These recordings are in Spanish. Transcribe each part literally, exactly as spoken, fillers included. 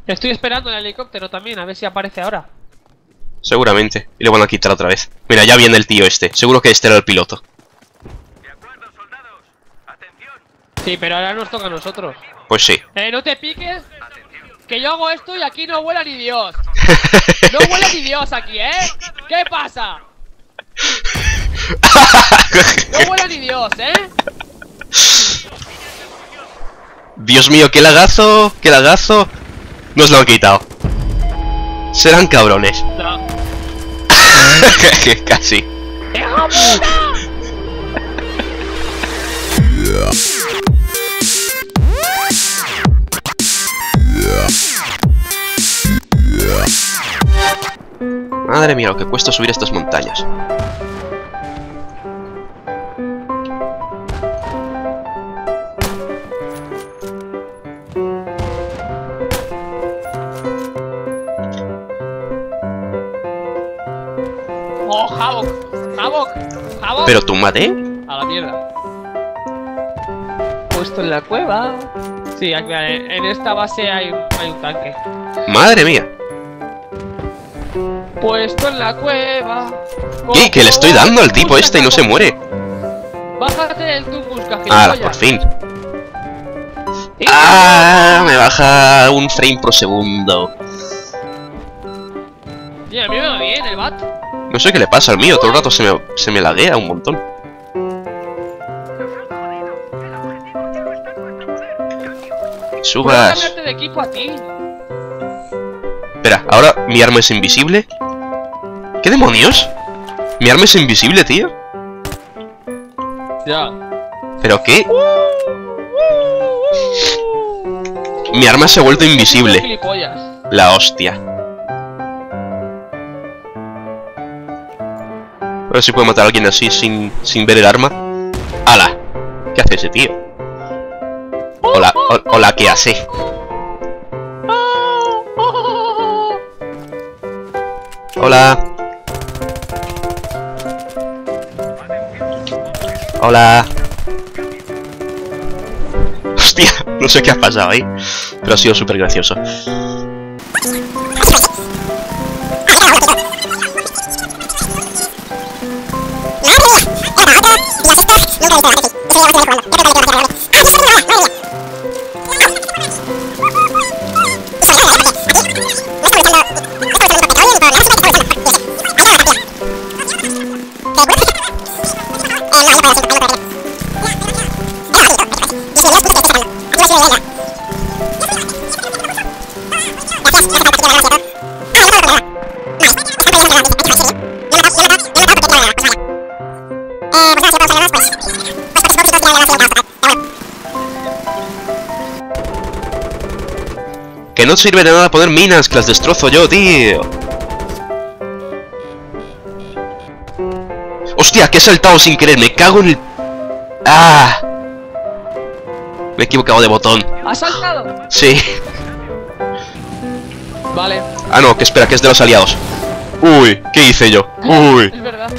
Estoy esperando el helicóptero también, a ver si aparece ahora. Seguramente. Y lo van a quitar otra vez. Mira, ya viene el tío este. Seguro que este era el piloto. De acuerdo, soldados. Atención. Sí, pero ahora nos toca a nosotros. Pues sí. Eh, no te piques. Que yo hago esto y aquí no vuela ni Dios. No vuela ni Dios aquí, ¿eh? ¿Qué pasa? No vuela ni Dios, ¿eh? Dios mío, qué lagazo, qué lagazo. Nos lo han quitado. Serán cabrones. No. Casi. ¡Hijo puta! Madre mía, lo que cuesta subir estas montañas. ¡Oh, Havok! ¡Havok! ¡Havok! Pero tú maté. A la mierda. Puesto en la cueva. Sí, aquí, en en esta base hay, hay un tanque. Madre mía. Puesto en la cueva. ¿Qué? Que le estoy dando al tipo este y no se muere. Bájate del Tungus, Ah, gilipollas. por fin. Sí. Ah, me baja un frame por segundo. Mira, a mí me va bien el bat. No sé qué le pasa al mío, todo el rato se me, se me laguea un montón. Nos han jodido. El objetivo ya no está en nuestro poder. Cambio. Puedo Subas. cambiarte de equipo a ti. Espera, ahora mi arma es invisible. ¿Qué demonios? Mi arma es invisible, tío. Ya. ¿Pero qué? Mi arma se ha vuelto invisible. Gilipollas. La hostia. A ver si puedo matar a alguien así sin, sin ver el arma. ¡Hala! ¿Qué hace ese tío? Hola, ho- hola, ¿qué hace? Hola. Hola. Hostia, no sé qué ha pasado ahí, pero ha sido súper gracioso. Que no sirve de nada poner minas, que las destrozo yo, tío. Hostia, que he saltado sin querer, me cago en el... ¡Ah! Me he equivocado de botón. ¿Has saltado? Sí. Vale. Ah, no, que espera, que es de los aliados. Uy, ¿qué hice yo? Uy. Es verdad.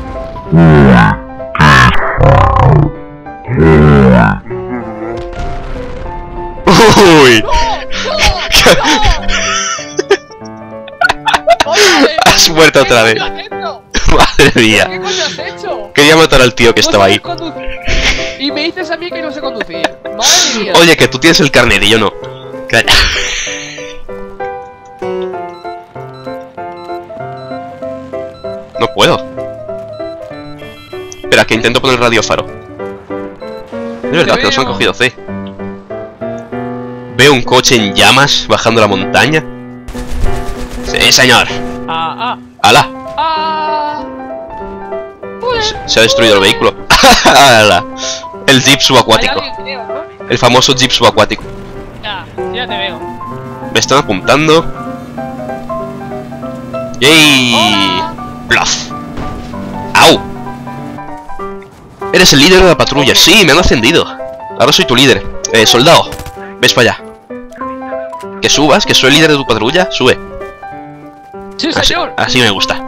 Uy. ¡Oye! Has muerto otra vez. ¿Qué coño has hecho? Madre ¿Qué mía. coño has hecho? Quería matar al tío que No estaba sabes ahí. conducir. Y me dices a mí que no sé conducir. Madre mía. Oye, que tú tienes el carnet y yo no. Calla. No puedo. Espera, que intento poner radio faro. De verdad, que nos han veo. cogido C. Veo un coche en llamas bajando la montaña. Sí, señor. Ah, ¡Hala! ah, ah. Uy. Se, se ha destruido el vehículo. ¡Hala! El jeep Hay subacuático. alguien, creo, ¿no? El famoso jeep subacuático. Ya, ya te veo. Me están apuntando. ¡Yay! Hola. ¡Bluff! ¡Au! Eres el líder de la patrulla. Sí, me han ascendido. Ahora soy tu líder. Eh, soldado. Ves para allá. Que subas, que soy el líder de tu patrulla. Sube. Sí, Así, señor. así me gusta.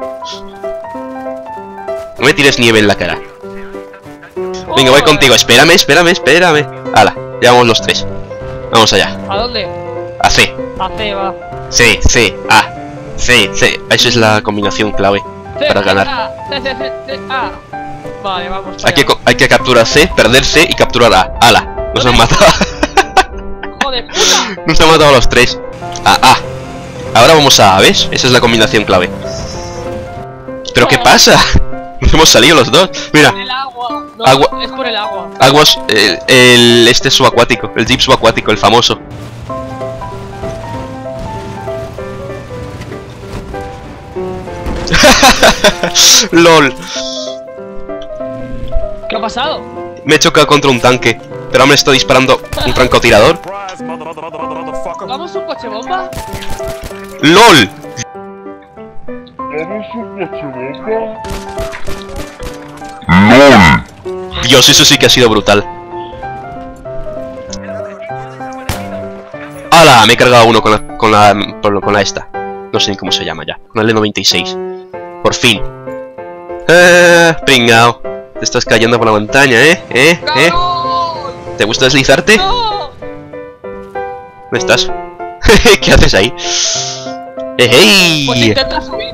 No me tires nieve en la cara. Venga, voy Oh, contigo. Espérame, espérame, espérame. Hala, ya vamos los tres. Vamos allá. ¿A dónde? A C. A C, va. C, C, A. C, C. Esa es la combinación clave C, para C, ganar. A, C, C, C, C, A. Vale, vamos. para Hay que, allá. co- hay que capturar C, perder C y capturar A. ¡Hala! Nos han matado. ¡Joder, puta! Nos han matado a los tres. A A. Ahora vamos a A, ¿ves? Esa es la combinación clave. ¿Pero qué pasa? Nos hemos salido los dos. Mira, El agua. No, Agua. es por el agua. aguas. El, el este subacuático. El jeep subacuático, el famoso. LOL. ¿Qué ha pasado? Me he chocado contra un tanque. Pero me está disparando un francotirador. ¿Vamos un coche bomba? LOL. Dios, eso sí que ha sido brutal. ¡Hala! Me he cargado uno con la, con la, con la- con la esta. No sé ni cómo se llama ya. Con la L noventa y seis. Por fin. Eh, pringao. Te estás cayendo por la montaña, ¿eh? ¿Eh? ¿Eh? ¡Cabrón! ¿Te gusta deslizarte? ¡No! ¿Dónde estás? ¿Qué haces ahí? ¡Eh, Pues hey! intenta subir.